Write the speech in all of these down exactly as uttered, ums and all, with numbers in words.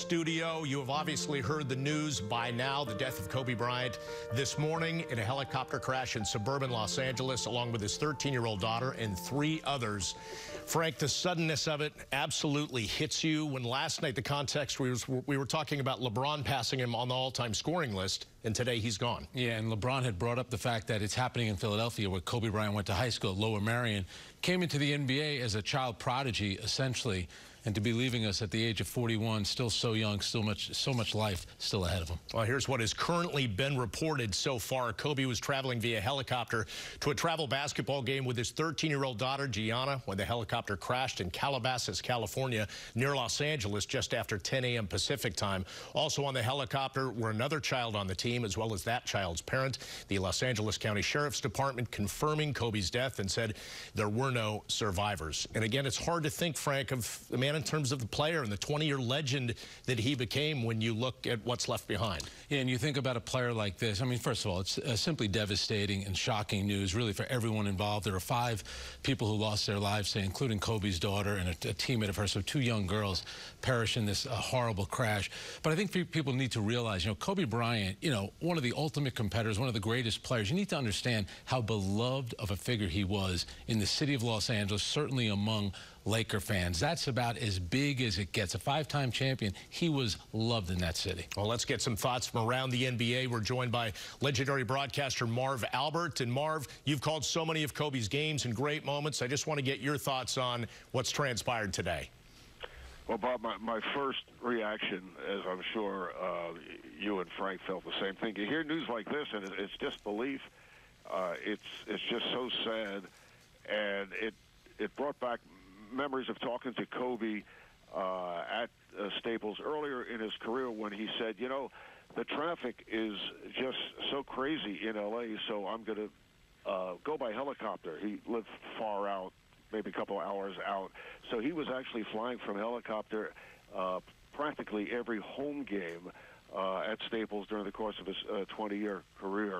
studio. You have obviously heard the news by now, the death of Kobe Bryant this morning in a helicopter crash in suburban Los Angeles, along with his thirteen-year-old daughter and three others. Frank, the suddenness of it absolutely hits you. When last night, the context, we, was, we were talking about LeBron passing him on the all-time scoring list, and today he's gone. Yeah, and LeBron had brought up the fact that it's happening in Philadelphia, where Kobe Bryant went to high school, Lower Merion, came into the N B A as a child prodigy, essentially, and to be leaving us at the age of forty-one, still so young, still much, so much life still ahead of him. Well, here's what has currently been reported so far. Kobe was traveling via helicopter to a travel basketball game with his thirteen-year-old daughter, Gianna, when the helicopter crashed in Calabasas, California, near Los Angeles, just after ten A M Pacific time. Also on the helicopter were another child on the team, as well as that child's parent. The Los Angeles County Sheriff's Department confirming Kobe's death and said there were no survivors. And again, it's hard to think, Frank, of the man in terms of the player and the twenty-year legend that he became when you look at what's left behind. Yeah, and you think about a player like this. I mean, first of all, it's uh, simply devastating and shocking news, really, for everyone involved. There are five people who lost their lives today, including Kobe's daughter and a, a teammate of hers, so two young girls perished in this uh, horrible crash. But I think people need to realize, you know, Kobe Bryant, you know, one of the ultimate competitors, one of the greatest players. You need to understand how beloved of a figure he was in the city of Los Angeles, certainly among Laker fans. That's about as big as it gets. A five-time champion. He was loved in that city. Well, let's get some thoughts from around the N B A. We're joined by legendary broadcaster Marv Albert. And Marv, you've called so many of Kobe's games and great moments. I just want to get your thoughts on what's transpired today. Well, Bob, my, my first reaction, as I'm sure uh, you and Frank felt the same thing. You hear news like this, and it, it's disbelief. Uh, it's it's just so sad, and it it brought back memories of talking to Kobe uh, at uh, Staples earlier in his career when he said, you know, the traffic is just so crazy in L A, so I'm going to uh, go by helicopter. He lived far out, maybe a couple hours out. So he was actually flying from helicopter uh, practically every home game uh, at Staples during the course of his twenty-year uh, career.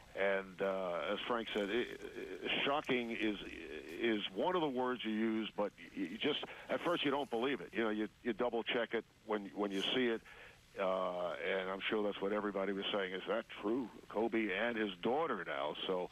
And uh, as Frank said, it, it, shocking is is one of the words you use, but you just at first you don't believe it. You know, you you double check it when when you see it, uh, and I'm sure that's what everybody was saying. Is that true? Kobe and his daughter now, so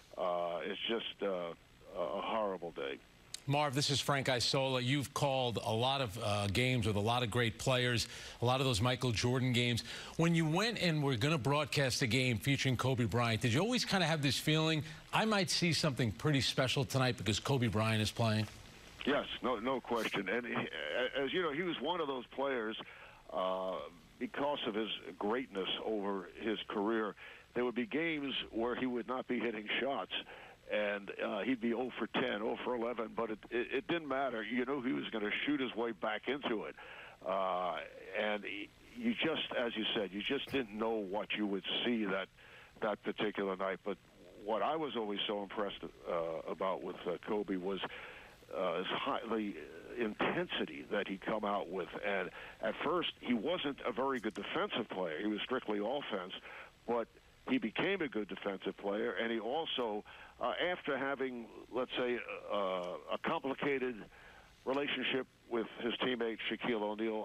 uh, it's just uh, a horrible day. Marv, this is Frank Isola. You've called a lot of uh, games with a lot of great players, a lot of those Michael Jordan games. When you went and were going to broadcast a game featuring Kobe Bryant, did you always kind of have this feeling, I might see something pretty special tonight because Kobe Bryant is playing? Yes, no, no question. And he, as you know, he was one of those players, uh, because of his greatness over his career, there would be games where he would not be hitting shots. And uh, he'd be oh for ten, oh for eleven, but it, it, it didn't matter. You knew he was going to shoot his way back into it. Uh, and he, you just, as you said, you just didn't know what you would see that that particular night. But what I was always so impressed uh, about with uh, Kobe was uh, his highly intensity that he'd come out with. And at first, he wasn't a very good defensive player. He was strictly offense, but he became a good defensive player, and he also, uh, after having, let's say, uh, a complicated relationship with his teammate Shaquille O'Neal,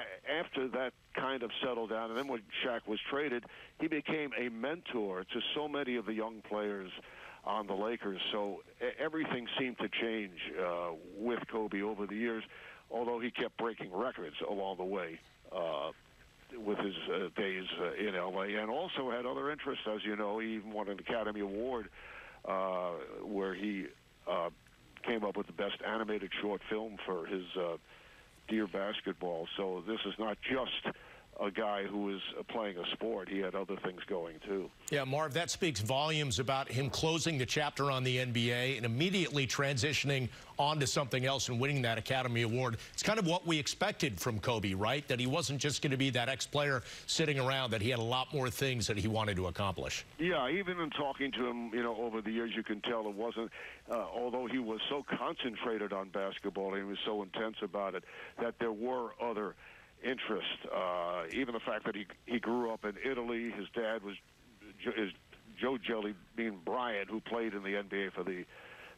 a after that kind of settled down, and then when Shaq was traded, he became a mentor to so many of the young players on the Lakers. So everything seemed to change uh, with Kobe over the years, although he kept breaking records along the way. Uh, with his uh, days uh, in L A, and also had other interests, as you know. He even won an Academy Award uh, where he uh, came up with the best animated short film for his uh, Dear Basketball. So this is not just a guy who is playing a sport. He had other things going, too. Yeah, Marv, that speaks volumes about him closing the chapter on the N B A and immediately transitioning onto something else and winning that Academy Award. It's kind of what we expected from Kobe, right? That he wasn't just going to be that ex-player sitting around, that he had a lot more things that he wanted to accomplish. Yeah, even in talking to him, you know, over the years, you can tell it wasn't, uh, although he was so concentrated on basketball and he was so intense about it, that there were other interest. Uh, even the fact that he he grew up in Italy. His dad was is Joe Jelly Bean Bryant, who played in the N B A for the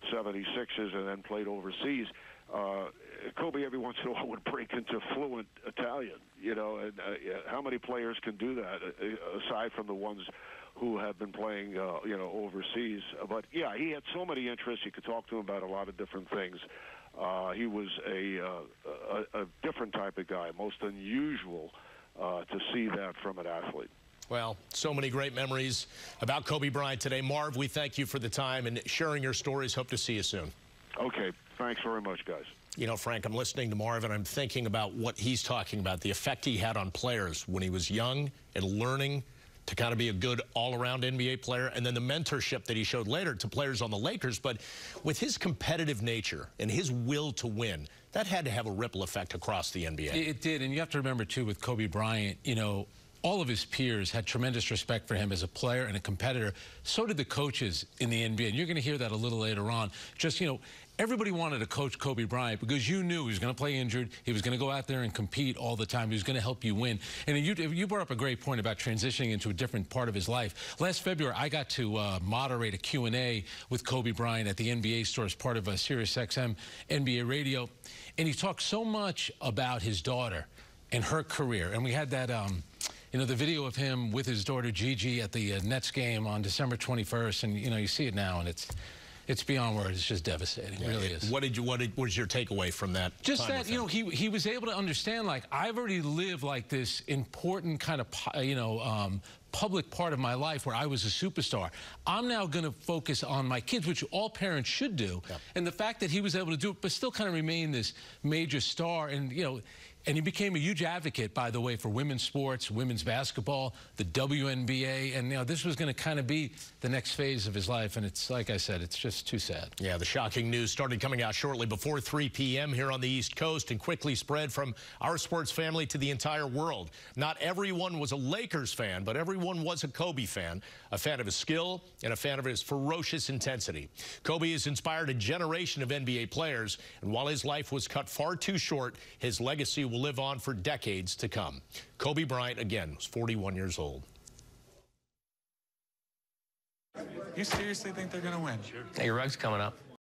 seventy-sixes and then played overseas. Uh, Kobe every once in a while would break into fluent Italian, you know, and uh, how many players can do that uh, aside from the ones who have been playing, uh, you know, overseas. But, yeah, he had so many interests. You could talk to him about a lot of different things. Uh, he was a, uh, a, a different type of guy, most unusual uh, to see that from an athlete. Well, so many great memories about Kobe Bryant today. Marv, we thank you for the time and sharing your stories. Hope to see you soon. Okay. Thanks very much, guys. You know, Frank, I'm listening to Marv, and I'm thinking about what he's talking about, the effect he had on players when he was young and learning to kind of be a good all-around N B A player, and then the mentorship that he showed later to players on the Lakers. But with his competitive nature and his will to win, that had to have a ripple effect across the N B A. It did, and you have to remember, too, with Kobe Bryant, you know, all of his peers had tremendous respect for him as a player and a competitor. So did the coaches in the N B A, and you're going to hear that a little later on. Just, you know, everybody wanted to coach Kobe Bryant because you knew he was going to play injured. He was going to go out there and compete all the time. He was going to help you win. And you, you brought up a great point about transitioning into a different part of his life. Last February, I got to uh, moderate a Q and A with Kobe Bryant at the N B A store as part of a Sirius X M N B A radio. And he talked so much about his daughter and her career. And we had that, um, you know, the video of him with his daughter Gigi at the uh, Nets game on December twenty-first. And, you know, you see it now, and it's... It's beyond words. It's just devastating. It really is. What did you? What did, was your takeaway from that? Just that, you know, he he was able to understand, like, I've already lived like this important kind of, you know, um, public part of my life where I was a superstar. I'm now going to focus on my kids, which all parents should do. Yeah. And the fact that he was able to do it, but still kind of remain this major star, and you know. And he became a huge advocate, by the way, for women's sports, women's basketball, the W N B A. And, you know, this was going to kind of be the next phase of his life. And it's, like I said, it's just too sad. Yeah, the shocking news started coming out shortly before three p m here on the East Coast and quickly spread from our sports family to the entire world. Not everyone was a Lakers fan, but everyone was a Kobe fan, a fan of his skill and a fan of his ferocious intensity. Kobe has inspired a generation of N B A players, and while his life was cut far too short, his legacy will live on for decades to come. Kobe Bryant, again, was forty-one years old. You seriously think they're going to win? Sure. Hey, your rug's coming up.